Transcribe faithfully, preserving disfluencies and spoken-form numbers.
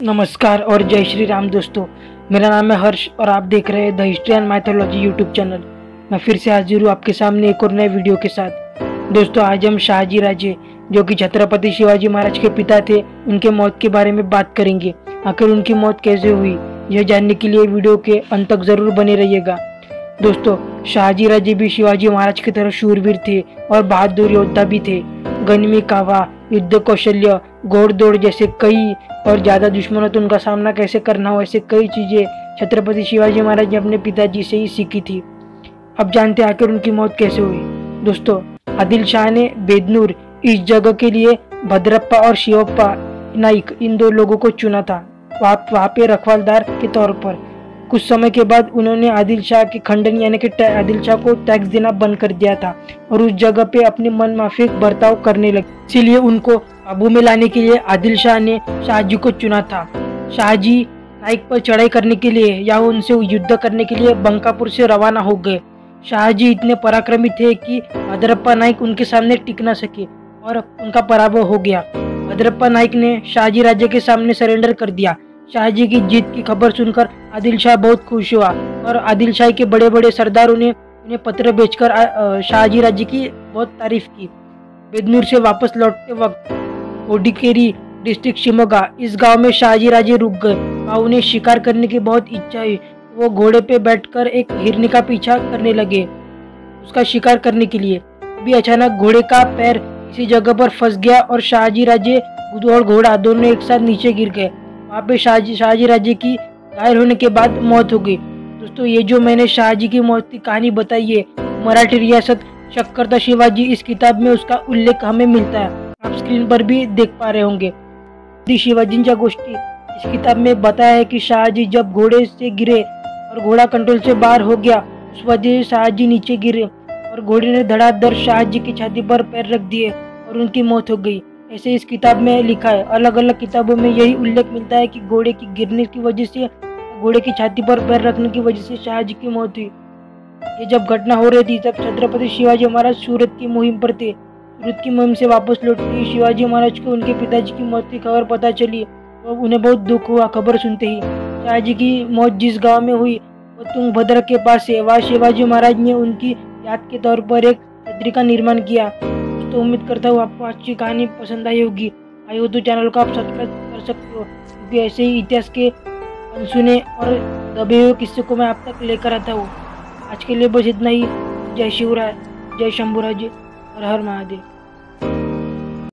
नमस्कार और जय श्री राम दोस्तों। मेरा नाम है हर्ष और आप देख रहे हैं the history and mythology YouTube channel. मैं फिर से हाजिर हूँ आपके सामने एक और नए वीडियो के साथ। दोस्तों, आज हम शाहजी राजे जो कि छत्रपति शिवाजी महाराज के पिता थे, उनके मौत के बारे में बात करेंगे। आखिर उनकी मौत कैसे हुई, यह जानने के लिए वीडियो के अंत तक जरूर बने रहिएगा। दोस्तों, शाहजी राजे भी शिवाजी महाराज की तरह शूरवीर थे और बहादुर योद्धा भी थे। गनिमी कावा, युद्ध कौशल्य, घोड़दौड़ जैसे कई और ज्यादा दुश्मनों तो उनका सामना कैसे करना हो, ऐसे कई चीजें छत्रपति शिवाजी महाराज ने अपने पिताजी से ही सीखी थी। अब जानते हैं आखिर उनकी मौत कैसे हुई। दोस्तों, आदिल शाह ने बेदनूर इस जगह के लिए भद्रप्पा और शिवप्पा नाइक इन दो लोगों को चुना था, वहाँ पे रखवालदार के तौर पर। कुछ समय के बाद उन्होंने आदिल शाह के खंडन यानी कि आदिल शाह को टैक्स देना बंद कर दिया था और उस जगह पे अपने मन माफिक बर्ताव करने लगे। इसीलिए उनको काबू में लाने के लिए आदिल शाह ने शाहजी को चुना था। शाहजी नाइक पर चढ़ाई करने के लिए या उनसे युद्ध करने के लिए बंकापुर से रवाना हो गए। शाहजी इतने पराक्रमी थे कि भद्रप्पा नाइक उनके सामने टिक न सके और उनका पराभव हो गया। भद्रप्पा नाइक ने शाहजी राजे के सामने सरेंडर कर दिया। शाहजी की जीत की खबर सुनकर आदिल शाह बहुत खुश हुआ और आदिल शाह के बड़े बड़े सरदारों ने उन्हें पत्र भेजकर शाहजी राजे की बहुत तारीफ की। बेदनूर से वापस लौटते वक्त ओडिकेरी डिस्ट्रिक्ट शिमोगा इस गांव में शाहजी राजे रुक गए। वहाँ उन्हें शिकार करने की बहुत इच्छा हुई। वो घोड़े पे बैठकर एक हिरनी का पीछा करने लगे उसका शिकार करने के लिए। अभी अचानक घोड़े का पैर किसी जगह पर फंस गया और शाहजी राजे और घोड़ा दोनों एक साथ नीचे गिर गए। वहाँ पे शाहजी शाहजी राजे की घायल होने के बाद मौत हो गई। दोस्तों, ये जो मैंने शाहजी की मौत की कहानी बताई है, मराठी रियासत शक्करता शिवाजी इस किताब में उसका उल्लेख हमें मिलता है। आप स्क्रीन पर भी देख पा रहे होंगे। शिवाजींच्या गोष्टी इस किताब में बताया है कि शाहजी जब घोड़े से गिरे और घोड़ा कंट्रोल से बाहर हो गया, उस वजह से शाहजी नीचे गिरे और घोड़े ने धड़ाधड़ शाहजी की छाती पर पैर रख दिए और उनकी मौत हो गई। ऐसे इस किताब में लिखा है। अलग अलग किताबों में यही उल्लेख मिलता है कि घोड़े की गिरने की वजह से, घोड़े की छाती पर पैर रखने की वजह से शाहजी की मौत हुई। ये जब घटना हो रही थी तब छत्रपति शिवाजी महाराज सूरत की मुहिम पर थे। सूरत की मुहिम से वापस लौटते ही शिवाजी महाराज को उनके पिताजी की मौत की खबर पता चली और उन्हें बहुत दुख हुआ। खबर सुनते ही शाहजी की मौत जिस गाँव में हुई वो तुंगभद्र के पास है। वहाँ शिवाजी महाराज ने उनकी याद के तौर पर एक छतरी का निर्माण किया। तो उम्मीद करता हूँ आपको आज की कहानी पसंद आई होगी। आई हो तो चैनल को आप सब्सक्राइब कर सकते हो, क्योंकि ऐसे ही इतिहास के अनसुने और दबे हुए किस्से को मैं आप तक लेकर आता हूँ। आज के लिए बस इतना ही। जय शिवराय, जय शंभूराजे और हर महादेव।